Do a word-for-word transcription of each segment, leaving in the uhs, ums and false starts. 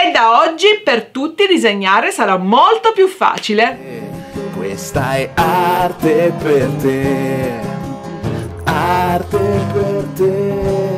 E da oggi per tutti disegnare sarà molto più facile. Questa è arte per te, arte per te.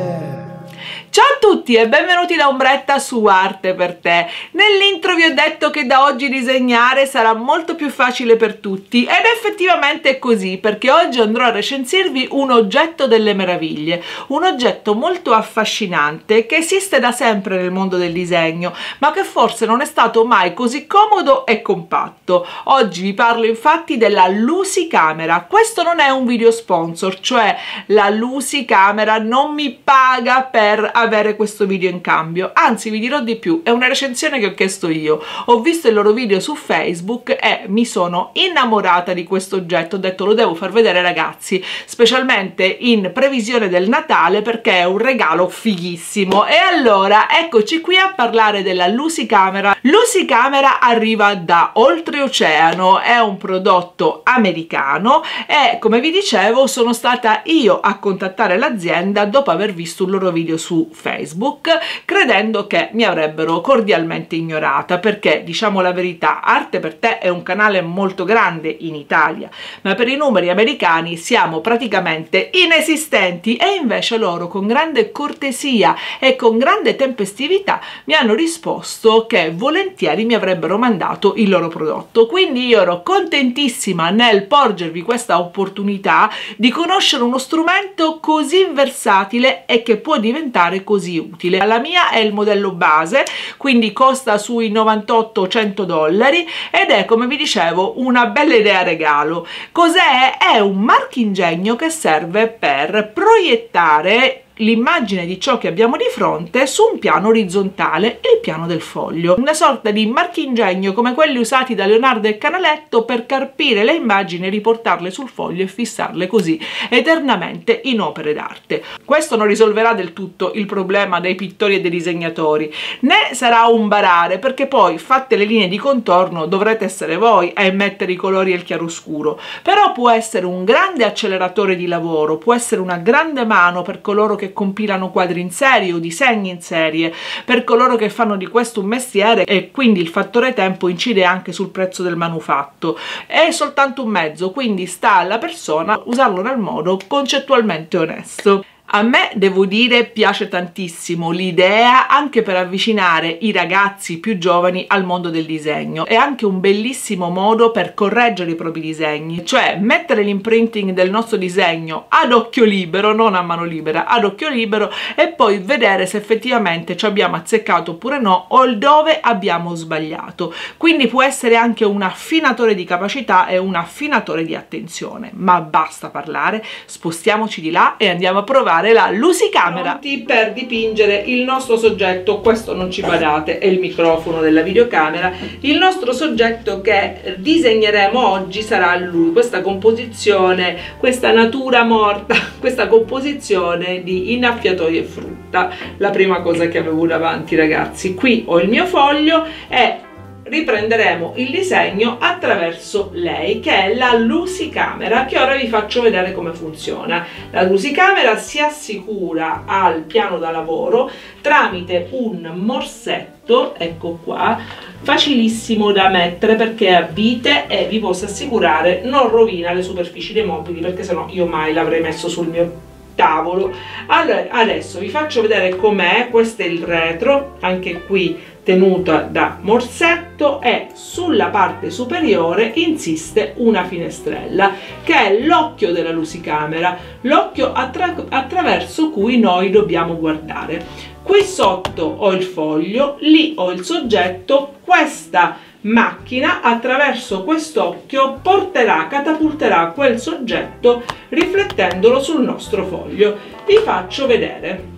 Ciao a tutti e benvenuti da Ombretta su Arte per te. Nell'intro vi ho detto che da oggi disegnare sarà molto più facile per tutti ed effettivamente è così, perché oggi andrò a recensirvi un oggetto delle meraviglie, un oggetto molto affascinante che esiste da sempre nel mondo del disegno, ma che forse non è stato mai così comodo e compatto. Oggi vi parlo infatti della Lusicamera. Questo non è un video sponsor, cioè la Lusicamera non mi paga per avere questo video in cambio, anzi vi dirò di più, è una recensione che ho chiesto io. Ho visto il loro video su Facebook e mi sono innamorata di questo oggetto, ho detto lo devo far vedere ragazzi, specialmente in previsione del Natale, perché è un regalo fighissimo. E allora eccoci qui a parlare della Lusicamera. Lusicamera arriva da oltreoceano, è un prodotto americano e come vi dicevo sono stata io a contattare l'azienda dopo aver visto un loro video su Facebook, credendo che mi avrebbero cordialmente ignorata, perché diciamo la verità, Arte per te è un canale molto grande in Italia, ma per i numeri americani siamo praticamente inesistenti, e invece loro con grande cortesia e con grande tempestività mi hanno risposto che volentieri mi avrebbero mandato il loro prodotto. Quindi io ero contentissima nel porgervi questa opportunità di conoscere uno strumento così versatile e che può diventare così utile. La mia è il modello base, quindi costa sui novantotto cento dollari ed è, come vi dicevo, una bella idea regalo. Cos'è? È un marchingegno che serve per proiettare l'immagine di ciò che abbiamo di fronte su un piano orizzontale, il piano del foglio, una sorta di marchingegno come quelli usati da Leonardo e Canaletto per carpire le immagini, riportarle sul foglio e fissarle così eternamente in opere d'arte. Questo non risolverà del tutto il problema dei pittori e dei disegnatori, né sarà un barare, perché poi fatte le linee di contorno dovrete essere voi a immettere i colori e il chiaroscuro, però può essere un grande acceleratore di lavoro, può essere una grande mano per coloro che compilano quadri in serie o disegni in serie, per coloro che fanno di questo un mestiere, e quindi il fattore tempo incide anche sul prezzo del manufatto. È soltanto un mezzo, quindi sta alla persona usarlo nel modo concettualmente onesto. A me, devo dire, piace tantissimo l'idea, anche per avvicinare i ragazzi più giovani al mondo del disegno. È anche un bellissimo modo per correggere i propri disegni, cioè mettere l'imprinting del nostro disegno ad occhio libero, non a mano libera, ad occhio libero, e poi vedere se effettivamente ci abbiamo azzeccato oppure no, o dove abbiamo sbagliato. Quindi può essere anche un affinatore di capacità e un affinatore di attenzione. Ma basta parlare, spostiamoci di là e andiamo a provare la Lusicamera. Pronti per dipingere il nostro soggetto. Questo, non ci badate, è il microfono della videocamera. Il nostro soggetto che disegneremo oggi sarà lui, questa composizione, questa natura morta, questa composizione di innaffiatoio e frutta. La prima cosa che avevo davanti ragazzi, qui ho il mio foglio e riprenderemo il disegno attraverso lei, che è la Lusicamera, che ora vi faccio vedere come funziona. La Lusicamera si assicura al piano da lavoro tramite un morsetto, ecco qua, facilissimo da mettere perché è a vite e vi posso assicurare non rovina le superfici dei mobili, perché sennò io mai l'avrei messo sul mio tavolo. Allora adesso vi faccio vedere com'è. Questo è il retro, anche qui tenuta da morsetto, e sulla parte superiore insiste una finestrella che è l'occhio della Lusicamera, l'occhio attra attraverso cui noi dobbiamo guardare. Qui sotto ho il foglio, lì ho il soggetto. Questa macchina attraverso quest'occhio porterà, catapulterà quel soggetto riflettendolo sul nostro foglio. Vi faccio vedere.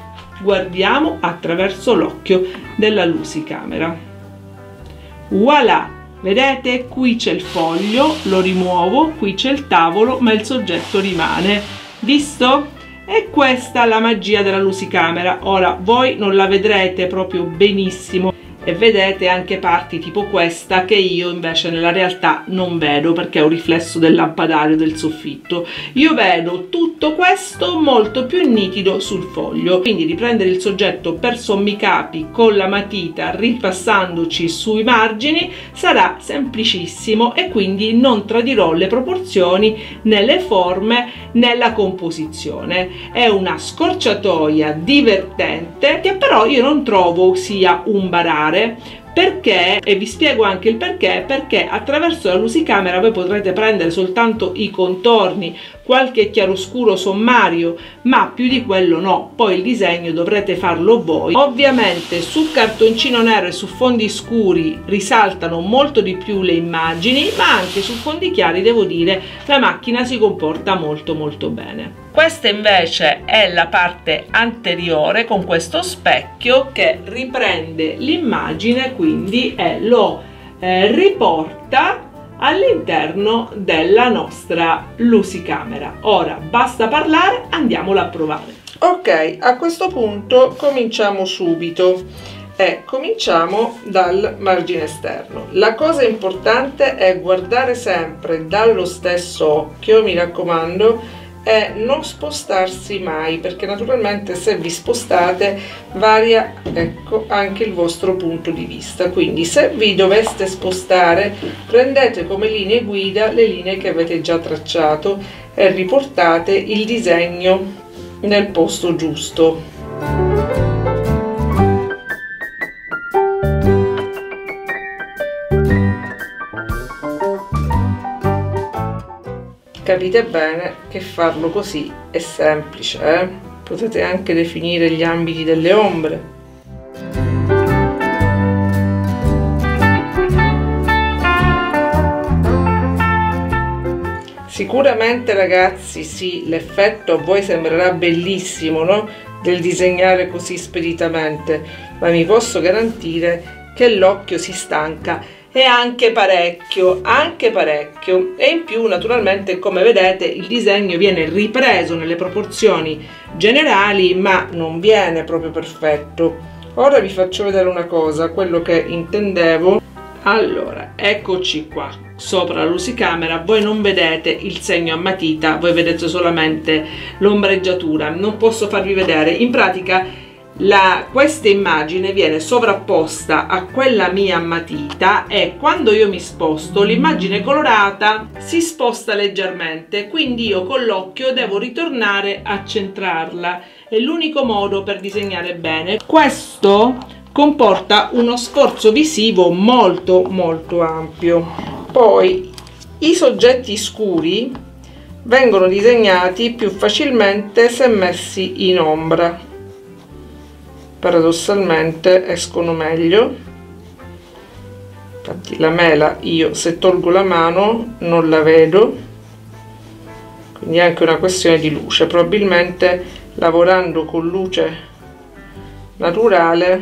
Guardiamo attraverso l'occhio della Lusicamera. Voilà, vedete? Qui c'è il foglio, lo rimuovo, qui c'è il tavolo, ma il soggetto rimane. Visto? E questa è la magia della Lusicamera. Ora voi non la vedrete proprio benissimo, e vedete anche parti tipo questa che io invece nella realtà non vedo perché è un riflesso del lampadario del soffitto. Io vedo tutto questo molto più nitido sul foglio, quindi riprendere il soggetto per sommi capi con la matita ripassandoci sui margini sarà semplicissimo e quindi non tradirò le proporzioni né le forme né la composizione. È una scorciatoia divertente che però io non trovo sia un barare, perché, e vi spiego anche il perché, perché attraverso la lucicamera voi potrete prendere soltanto i contorni, qualche chiaroscuro sommario, ma più di quello no, poi il disegno dovrete farlo voi. Ovviamente su cartoncino nero e su fondi scuri risaltano molto di più le immagini, ma anche su fondi chiari devo dire la macchina si comporta molto molto bene. Questa invece è la parte anteriore con questo specchio che riprende l'immagine quindi e lo eh, riporta all'interno della nostra lucicamera. Ora basta parlare, andiamola a provare. Ok, a questo punto cominciamo subito e cominciamo dal margine esterno. La cosa importante è guardare sempre dallo stesso occhio, mi raccomando, e non spostarsi mai, perché naturalmente se vi spostate varia, ecco, anche il vostro punto di vista. Quindi se vi doveste spostare prendete come linee guida le linee che avete già tracciato e riportate il disegno nel posto giusto. Capite bene che farlo così è semplice, eh? Potete anche definire gli ambiti delle ombre. Sicuramente ragazzi sì, l'effetto a voi sembrerà bellissimo, no? Del disegnare così speditamente, ma vi posso garantire che l'occhio si stanca e anche parecchio, anche parecchio, e in più naturalmente come vedete il disegno viene ripreso nelle proporzioni generali ma non viene proprio perfetto. Ora vi faccio vedere una cosa, quello che intendevo. Allora, eccoci qua, sopra la lucicamera, voi non vedete il segno a matita, voi vedete solamente l'ombreggiatura, non posso farvi vedere, in pratica La, questa immagine viene sovrapposta a quella mia matita e quando io mi sposto l'immagine colorata si sposta leggermente, quindi io con l'occhio devo ritornare a centrarla. È l'unico modo per disegnare bene. Questo comporta uno sforzo visivo molto molto ampio. Poi i soggetti scuri vengono disegnati più facilmente se messi in ombra. Paradossalmente escono meglio. Infatti la mela io se tolgo la mano non la vedo, quindi è anche una questione di luce. Probabilmente lavorando con luce naturale,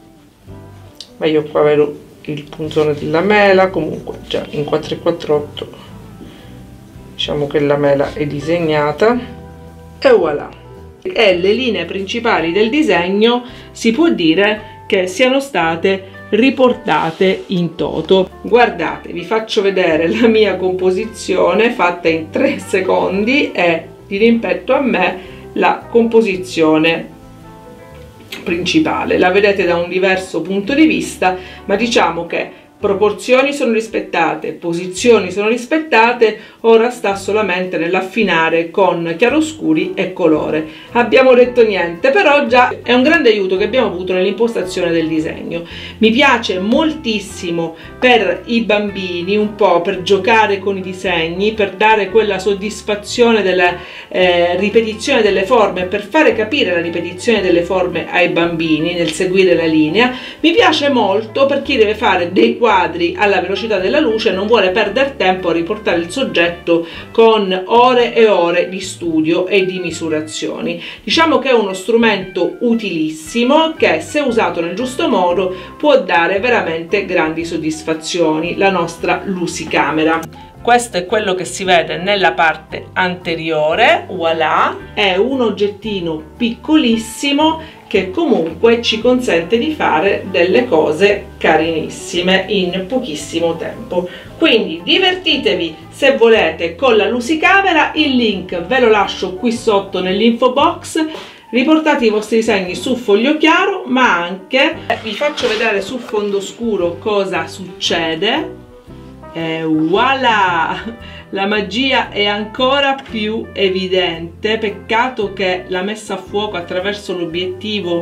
ma io qua vedo il punzone della mela. Comunque già in quattro e quattr'otto diciamo che la mela è disegnata e voilà. E le linee principali del disegno si può dire che siano state riportate in toto. Guardate, vi faccio vedere la mia composizione fatta in tre secondi e vi rimpetto a me la composizione principale. La vedete da un diverso punto di vista, ma diciamo che proporzioni sono rispettate, posizioni sono rispettate, ora sta solamente nell'affinare con chiaroscuri e colore. Abbiamo detto niente, però già è un grande aiuto che abbiamo avuto nell'impostazione del disegno. Mi piace moltissimo per i bambini, un po' per giocare con i disegni, per dare quella soddisfazione della eh, ripetizione delle forme, per fare capire la ripetizione delle forme ai bambini nel seguire la linea. Mi piace molto per chi deve fare dei quadri alla velocità della luce, non vuole perdere tempo a riportare il soggetto con ore e ore di studio e di misurazioni. Diciamo che è uno strumento utilissimo che, se usato nel giusto modo, può dare veramente grandi soddisfazioni, la nostra lucicamera. Questo è quello che si vede nella parte anteriore, voilà, è un oggettino piccolissimo che comunque ci consente di fare delle cose carinissime in pochissimo tempo. Quindi divertitevi se volete con la Lucicamera, il link ve lo lascio qui sotto nell'info box. Riportate i vostri disegni su foglio chiaro, ma anche vi faccio vedere su fondo scuro cosa succede e voilà! La magia è ancora più evidente. Peccato che la messa a fuoco attraverso l'obiettivo,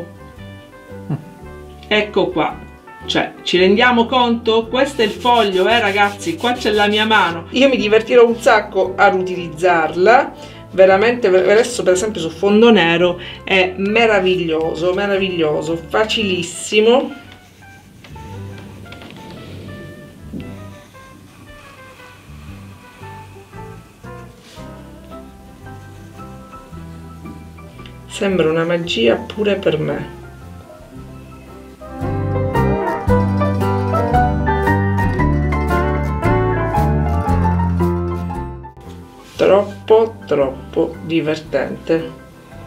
ecco qua, cioè ci rendiamo conto? Questo è il foglio, eh ragazzi, qua c'è la mia mano. Io mi divertirò un sacco a utilizzarla, veramente. Adesso per esempio su fondo nero è meraviglioso, meraviglioso, facilissimo. Sembra una magia pure per me. Troppo, troppo divertente.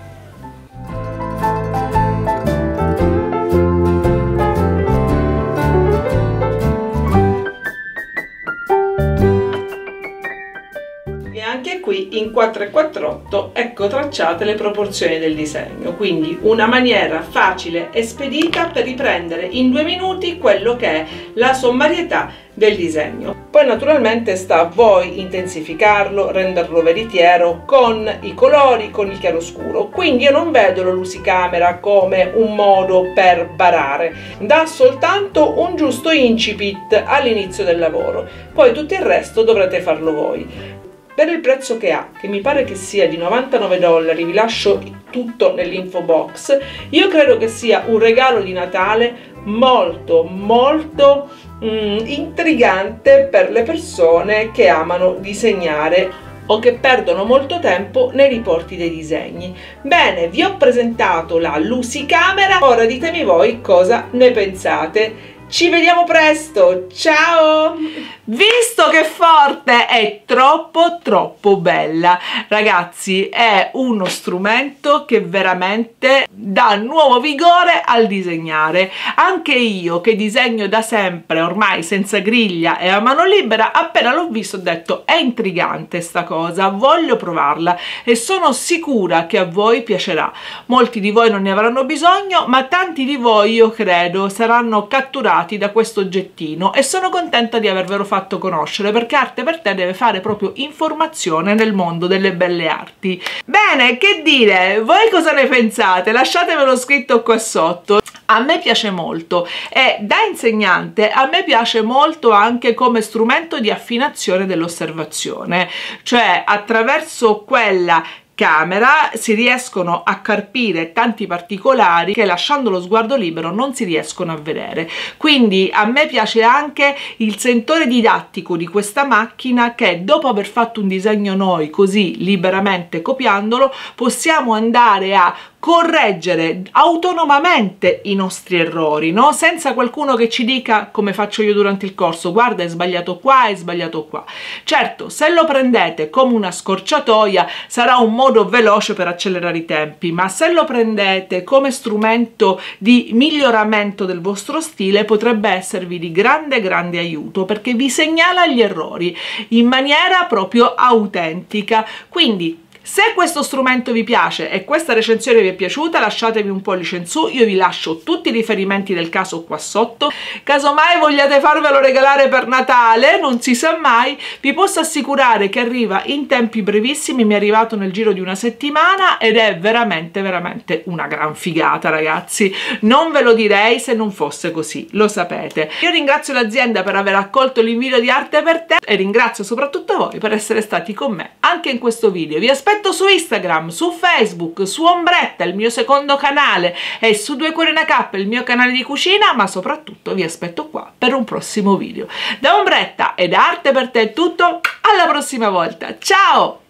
Anche qui in quattro e quattr'otto ecco tracciate le proporzioni del disegno, quindi una maniera facile e spedita per riprendere in due minuti quello che è la sommarietà del disegno. Poi naturalmente sta a voi intensificarlo, renderlo veritiero con i colori, con il chiaroscuro. Quindi io non vedo la Lucicamera come un modo per barare, dà soltanto un giusto incipit all'inizio del lavoro, poi tutto il resto dovrete farlo voi. Per il prezzo che ha, che mi pare che sia di novantanove dollari, vi lascio tutto nell'info box, io credo che sia un regalo di Natale molto molto mm, intrigante per le persone che amano disegnare o che perdono molto tempo nei riporti dei disegni. Bene, vi ho presentato la Lucicamera, ora ditemi voi cosa ne pensate. Ci vediamo presto, ciao! Visto che forte, è troppo troppo bella, ragazzi, è uno strumento che veramente dà nuovo vigore al disegnare. Anche io che disegno da sempre, ormai senza griglia e a mano libera, appena l'ho visto ho detto è intrigante sta cosa, voglio provarla e sono sicura che a voi piacerà. Molti di voi non ne avranno bisogno, ma tanti di voi, io credo, saranno catturati da questo oggettino e sono contenta di avervelo fatto conoscere, perché Arte per Te deve fare proprio informazione nel mondo delle belle arti. Bene, che dire, voi cosa ne pensate? Lasciatemelo scritto qua sotto. A me piace molto e da insegnante a me piace molto anche come strumento di affinazione dell'osservazione, cioè attraverso quella camera si riescono a carpire tanti particolari che lasciando lo sguardo libero non si riescono a vedere. Quindi a me piace anche il sentore didattico di questa macchina, che dopo aver fatto un disegno noi così liberamente copiandolo possiamo andare a correggere autonomamente i nostri errori, no? Senza qualcuno che ci dica, come faccio io durante il corso, guarda hai sbagliato qua, hai sbagliato qua. Certo, se lo prendete come una scorciatoia sarà un modo veloce per accelerare i tempi, ma se lo prendete come strumento di miglioramento del vostro stile potrebbe esservi di grande grande aiuto, perché vi segnala gli errori in maniera proprio autentica. Quindi se questo strumento vi piace e questa recensione vi è piaciuta, lasciatevi un pollice in su, io vi lascio tutti i riferimenti del caso qua sotto. Casomai vogliate farvelo regalare per Natale, non si sa mai, vi posso assicurare che arriva in tempi brevissimi, mi è arrivato nel giro di una settimana ed è veramente veramente una gran figata, ragazzi. Non ve lo direi se non fosse così, lo sapete. Io ringrazio l'azienda per aver accolto l'invito di Arte per Te e ringrazio soprattutto voi per essere stati con me anche in questo video. Vi aspetto su Instagram, su Facebook, su Ombretta, il mio secondo canale, e su Due Cuori Una K, il mio canale di cucina, ma soprattutto vi aspetto qua per un prossimo video. Da Ombretta e da Arte per Te è tutto, alla prossima volta, ciao!